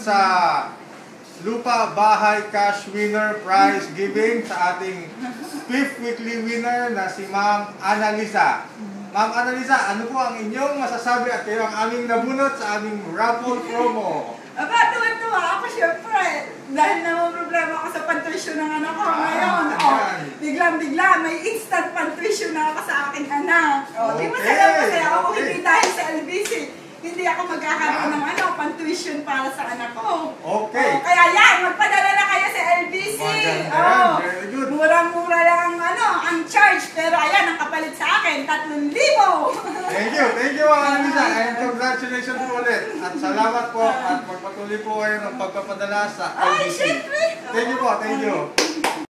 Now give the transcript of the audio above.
sa Lupa Bahay Cash Winner Prize Giving sa ating 5th weekly winner na si Ma'am Annalisa. Ma'am Annalisa, ano po ang inyong masasabi at kayo ang aming nabunot sa aming raffle promo? Aba, tuwa-tuwa ako syempre. Dahil naman problema ako sa pantuition ng anak ko ngayon. Biglang-bigla, may instant pantuition na ako sa aking anak. Di ba masaya ako, hindi dahil sa LBC. Hindi ako magkakaroon ng pantuition para sa anak ko. Okay. Kaya yan, magpadala na kayo sa LBC. Very good. Murang-mura lang ang charge. Pero ayan, ang kapalit sa akin, 3,000. Thank you, Ma'am Annalisa. And congratulations po ulit. At salamat po at magpatuloy po kayo ng pagpapadala sa LBC. Ay, syempre. Thank you po, thank you.